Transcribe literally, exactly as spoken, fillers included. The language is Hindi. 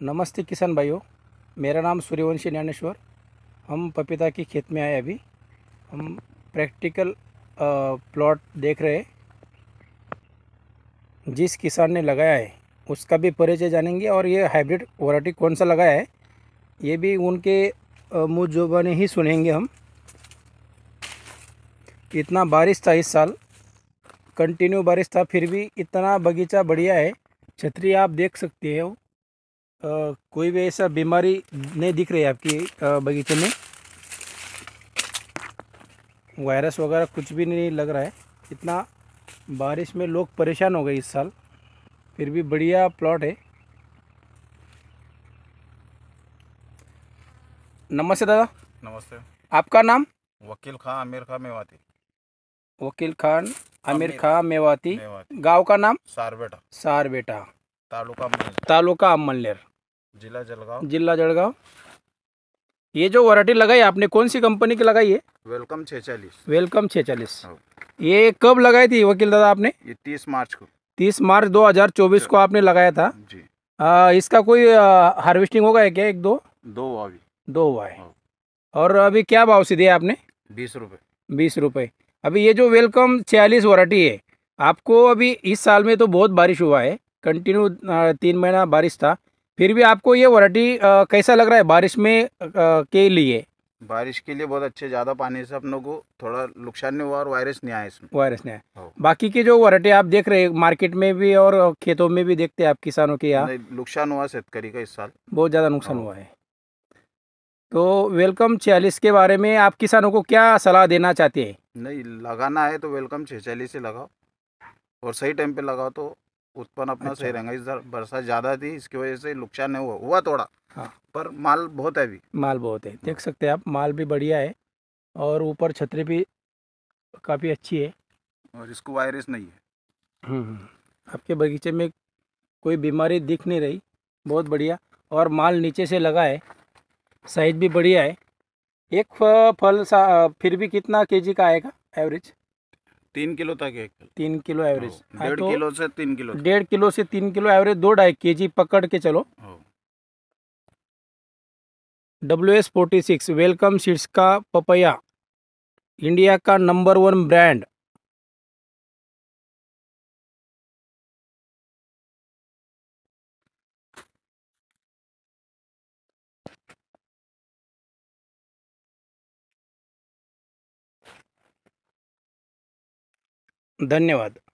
नमस्ते किसान भाइयों, मेरा नाम सूर्यवंशी ज्ञानेश्वर। हम पपीता की खेत में आए। अभी हम प्रैक्टिकल प्लॉट देख रहे हैं। जिस किसान ने लगाया है उसका भी परिचय जानेंगे और ये हाइब्रिड वैरायटी कौन सा लगाया है ये भी उनके अ, मुँह जुबानी ही सुनेंगे हम। इतना बारिश था इस साल, कंटिन्यू बारिश था, फिर भी इतना बगीचा बढ़िया है। छतरी आप देख सकते हो। अ, कोई भी ऐसा बीमारी नहीं दिख रही है आपकी अ, बगीचे में। वायरस वगैरह कुछ भी नहीं लग रहा है। इतना बारिश में लोग परेशान हो गए इस साल, फिर भी बढ़िया प्लॉट है। नमस्ते दादा। नमस्ते। आपका नाम? वकील खां आमिर खां मेवाती। वकील खान आमिर आमिर खां मेवाती। मेवाती। गांव का नाम? सारबेटा। सारबेटा। तालुका अमनेर, तालुका अमनलेर, जिला जलगांव। जिला जळगांव। ये जो वैरायटी लगाई आपने कौन सी कंपनी की लगाई है? वेलकम छेचालीस। वेलकम छेचालीस। ये कब लगाई थी वकील दादा आपने? ये तीस मार्च को। तीस मार्च दो हज़ार चौबीस को आपने लगाया था। जी। आ, इसका कोई हार्वेस्टिंग होगा है क्या? एक दो दो अभी दो हुआ है। और अभी क्या भाव से दिया आपने? बीस रुपये। बीस रुपये। अभी ये जो वेलकम छियालीस वैरायटी है, आपको अभी इस साल में तो बहुत बारिश हुआ है, कंटिन्यू तीन महीना बारिश था, फिर भी आपको ये वैरायटी कैसा लग रहा है बारिश में अ, के लिए? बारिश के लिए बहुत अच्छे। ज़्यादा पानी से अपनों को थोड़ा नुकसान नहीं हुआ और वायरस नहीं आया इसमें। वायरस ने हो। बाकी की जो वैरायटी आप देख रहे हैं मार्केट में भी और खेतों में भी देखते हैं आप किसानों के यहाँ, नहीं, नुकसान हुआ शेतकरी का इस साल। बहुत ज़्यादा नुकसान हो। हुआ है। तो वेलकम छियालीस के बारे में आप किसानों को क्या सलाह देना चाहते हैं? नहीं, लगाना है तो वेलकम छेचालीस से लगाओ और सही टाइम पे लगाओ तो उत्पन्न अपना अच्छा। सही रहेगा। इस बार बरसात ज़्यादा थी, इसकी वजह से नुकसान नहीं हुआ हुआ थोड़ा, हाँ, पर माल बहुत है अभी। माल बहुत है, देख सकते हैं आप, माल भी बढ़िया है और ऊपर छतरी भी काफ़ी अच्छी है। और इसको वायरस नहीं है। हम्म हम्म। आपके बगीचे में कोई बीमारी दिख नहीं रही, बहुत बढ़िया। और माल नीचे से लगा है, साइज भी बढ़िया है। एक फ- फल सा फिर भी कितना केजी का आएगा एवरेज? तीन किलो तक एक किलो। तीन किलो एवरेज। हो, हाँ, डेढ़ तो किलो से तीन किलो तक। डेढ़ किलो से तीन किलो एवरेज, दो ढाई केजी पकड़ के चलो। हो। W S forty six welcome seeds का पपैया, इंडिया का नंबर वन ब्रांड। धन्यवाद।